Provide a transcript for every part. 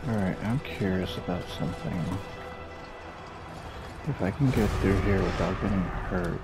Alright, I'm curious about something. If I can get through here without getting hurt.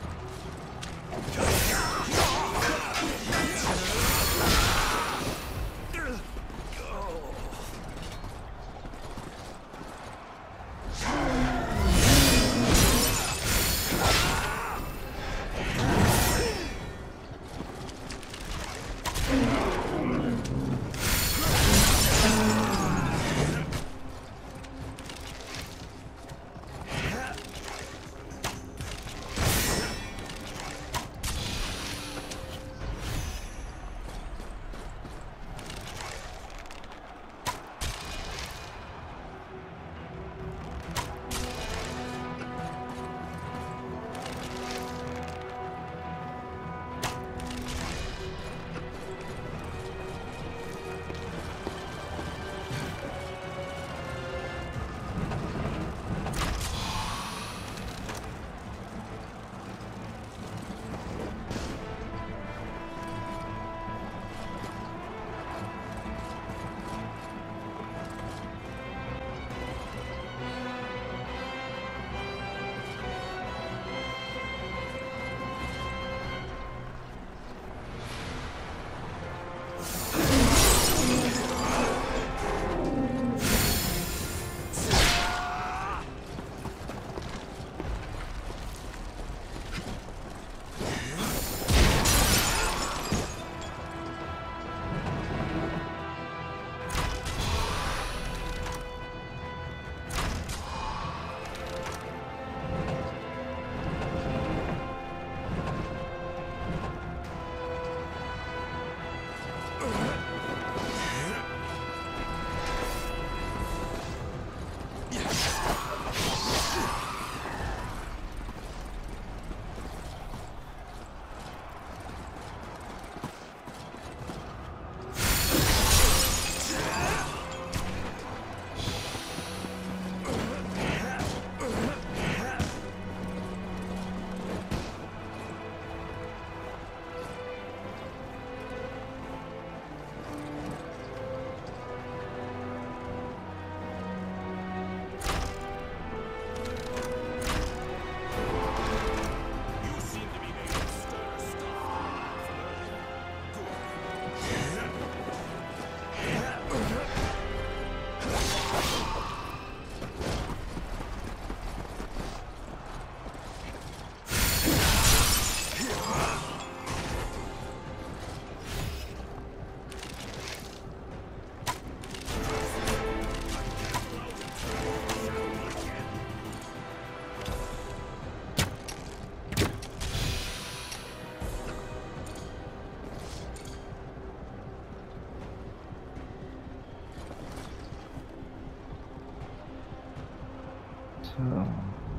So,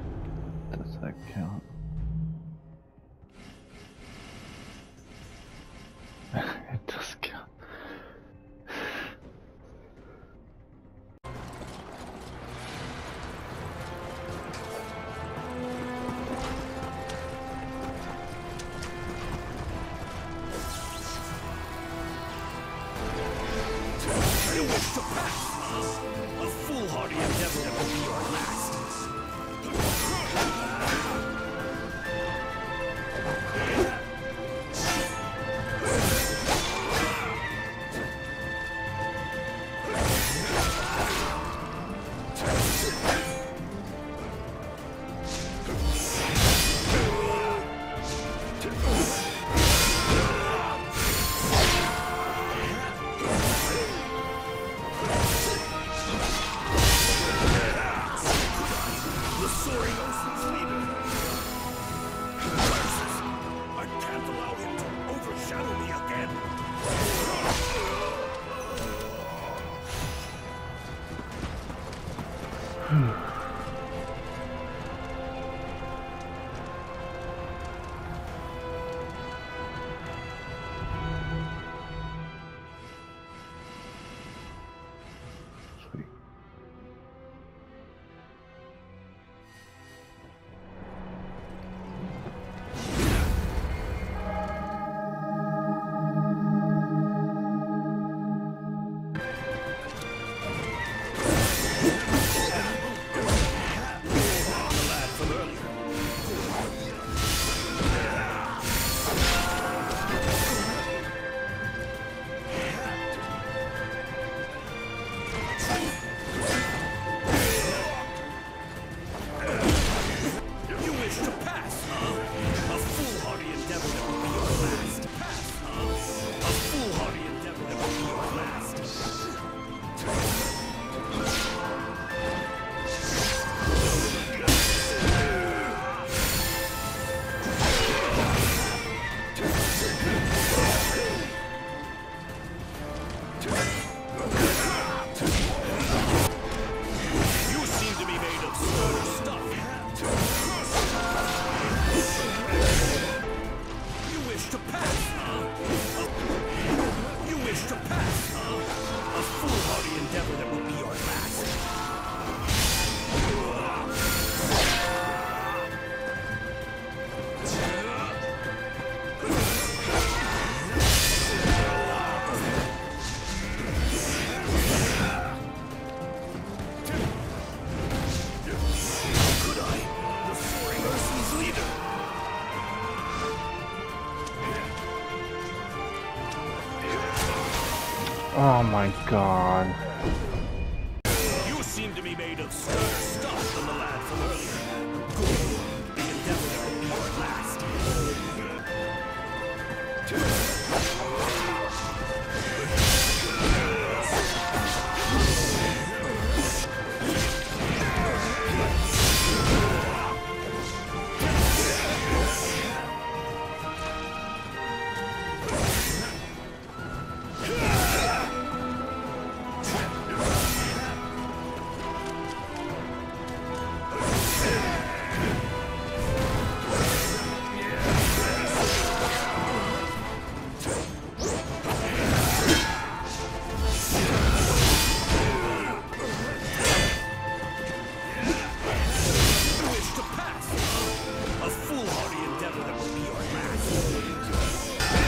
does that count? It does count. You wish to pass! A foolhardy endeavor will be your last! Sweet. You wish to pass, huh? A foolhardy endeavor that will be your last. Pass, huh? A foolhardy endeavor that will be your last. You seem to be made of smarter stuff. You wish to pass, huh? You wish to pass, huh? A foolhardy endeavor that will be your last. Could I? The soaring Mercy's leader. Oh my god. You seem to be made of smarter stuff than the lad from earlier. Good. The endeavor that will be your last. You wish to pass, huh? A foolhardy endeavor that will be your last.